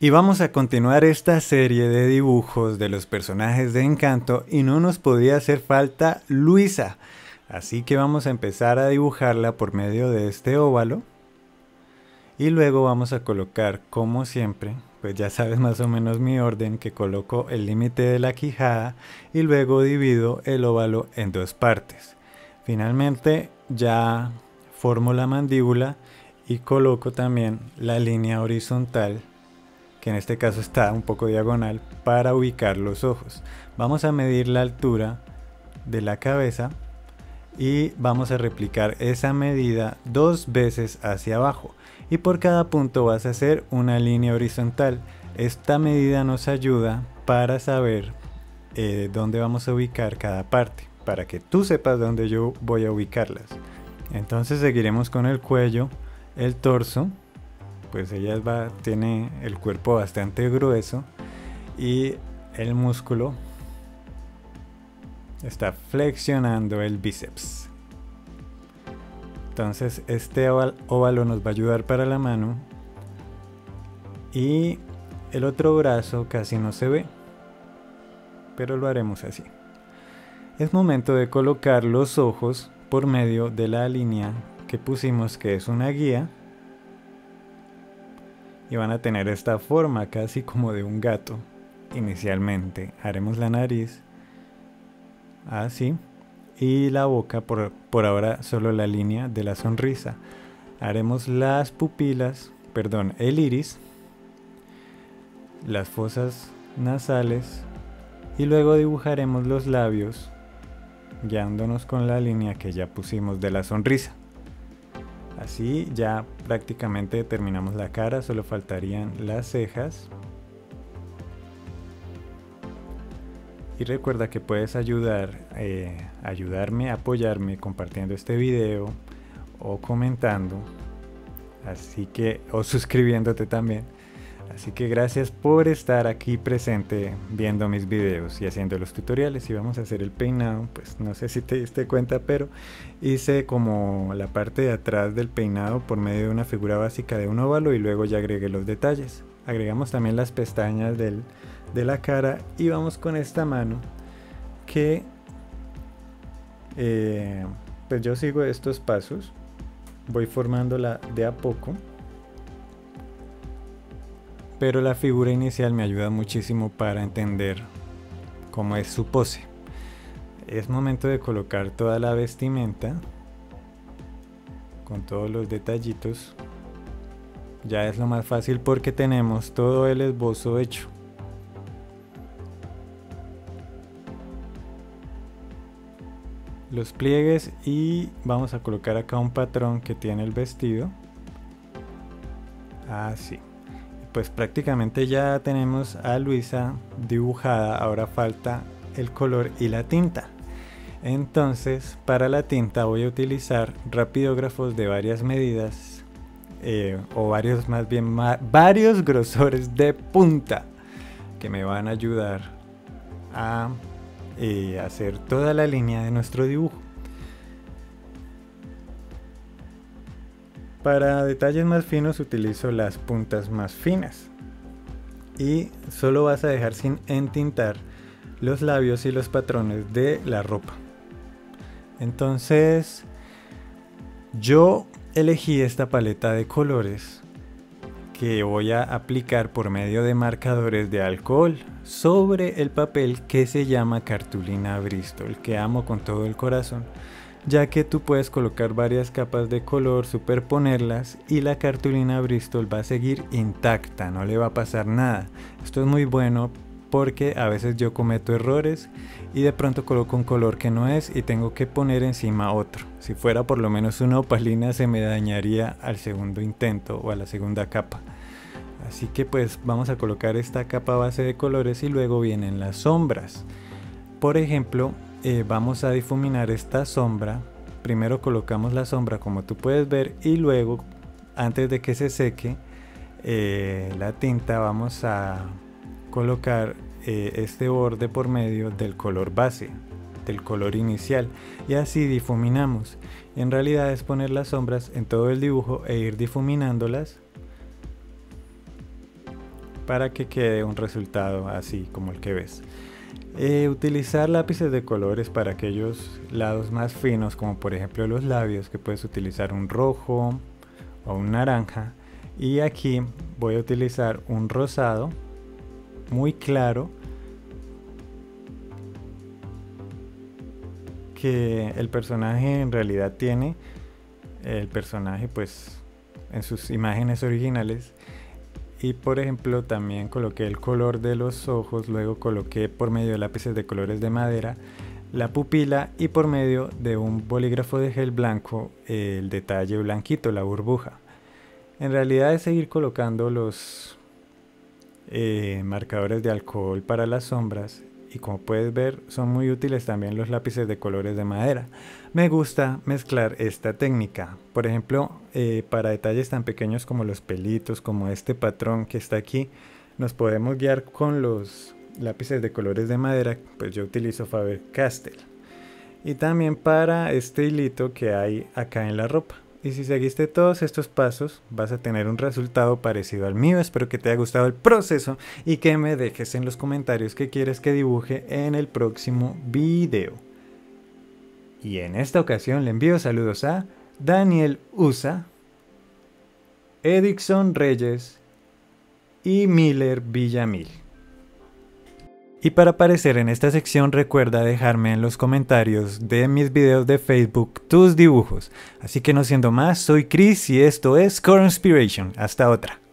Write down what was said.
Y vamos a continuar esta serie de dibujos de los personajes de Encanto y no nos podía hacer falta Luisa. Así que vamos a empezar a dibujarla por medio de este óvalo. Y luego vamos a colocar, como siempre, pues ya sabes más o menos mi orden, que coloco el límite de la quijada y luego divido el óvalo en dos partes. Finalmente ya formo la mandíbula y coloco también la línea horizontal, que en este caso está un poco diagonal, para ubicar los ojos. Vamos a medir la altura de la cabeza y vamos a replicar esa medida 2 veces hacia abajo. Y por cada punto vas a hacer una línea horizontal. Esta medida nos ayuda para saber dónde vamos a ubicar cada parte, para que tú sepas dónde yo voy a ubicarlas. Entonces seguiremos con el cuello, el torso. Pues ella tiene el cuerpo bastante grueso y el músculo está flexionando el bíceps. Entonces este óvalo nos va a ayudar para la mano y el otro brazo casi no se ve, pero lo haremos así. Es momento de colocar los ojos por medio de la línea que pusimos, que es una guía. Y van a tener esta forma casi como de un gato. Inicialmente haremos la nariz así y la boca, por ahora solo la línea de la sonrisa. Haremos las pupilas, el iris, las fosas nasales y luego dibujaremos los labios guiándonos con la línea que ya pusimos de la sonrisa. Así ya prácticamente terminamos la cara, solo faltarían las cejas. Y recuerda que puedes ayudarme, apoyarme compartiendo este video o comentando, o suscribiéndote también. Así que gracias por estar aquí presente viendo mis videos y haciendo los tutoriales. Y vamos a hacer el peinado. Pues no sé si te diste cuenta, pero hice como la parte de atrás del peinado por medio de una figura básica de un óvalo y luego ya agregué los detalles. Agregamos también las pestañas de la cara y vamos con esta mano que pues yo sigo estos pasos, voy formándola de a poco. Pero la figura inicial me ayuda muchísimo para entender cómo es su pose. Es momento de colocar toda la vestimenta con todos los detallitos. Ya es lo más fácil porque tenemos todo el esbozo hecho. Los pliegues y vamos a colocar acá un patrón que tiene el vestido. Así. Pues prácticamente ya tenemos a Luisa dibujada, ahora falta el color y la tinta. Entonces para la tinta voy a utilizar rapidógrafos de varias medidas o varios grosores de punta que me van a ayudar a hacer toda la línea de nuestro dibujo. Para detalles más finos utilizo las puntas más finas y solo vas a dejar sin entintar los labios y los patrones de la ropa. Entonces yo elegí esta paleta de colores que voy a aplicar por medio de marcadores de alcohol sobre el papel que se llama cartulina Bristol, que amo con todo el corazón, ya que tú puedes colocar varias capas de color, superponerlas y la cartulina Bristol va a seguir intacta, no le va a pasar nada. Esto es muy bueno porque a veces yo cometo errores y de pronto coloco un color que no es y tengo que poner encima otro. Si fuera por lo menos una opalina se me dañaría al segundo intento o a la segunda capa. Así que pues vamos a colocar esta capa base de colores y luego vienen las sombras. Por ejemplo, vamos a difuminar esta sombra. Primero colocamos la sombra como tú puedes ver y luego, antes de que se seque la tinta, vamos a colocar este borde por medio del color base, del color inicial, y así difuminamos. En realidad es poner las sombras en todo el dibujo e ir difuminándolas para que quede un resultado así como el que ves. Utilizar lápices de colores para aquellos lados más finos, como por ejemplo los labios, que puedes utilizar un rojo o un naranja. Y aquí voy a utilizar un rosado muy claro, que el personaje en realidad tiene. El personaje pues en sus imágenes originales. Y por ejemplo también coloqué el color de los ojos, luego coloqué por medio de lápices de colores de madera la pupila y por medio de un bolígrafo de gel blanco el detalle blanquito, la burbuja. En realidad es seguir colocando los marcadores de alcohol para las sombras, y como puedes ver son muy útiles también los lápices de colores de madera. Me gusta mezclar esta técnica, por ejemplo para detalles tan pequeños como los pelitos, como este patrón que está aquí, nos podemos guiar con los lápices de colores de madera. Pues yo utilizo Faber-Castell, y también para este hilito que hay acá en la ropa. Y si seguiste todos estos pasos, vas a tener un resultado parecido al mío. Espero que te haya gustado el proceso y que me dejes en los comentarios qué quieres que dibuje en el próximo video. Y en esta ocasión le envío saludos a Daniel Usa, Edixon Reyes y Miller Villamil. Y para aparecer en esta sección recuerda dejarme en los comentarios de mis videos de Facebook tus dibujos. Así que no siendo más, soy Chris y esto es Core Inspiration. Hasta otra.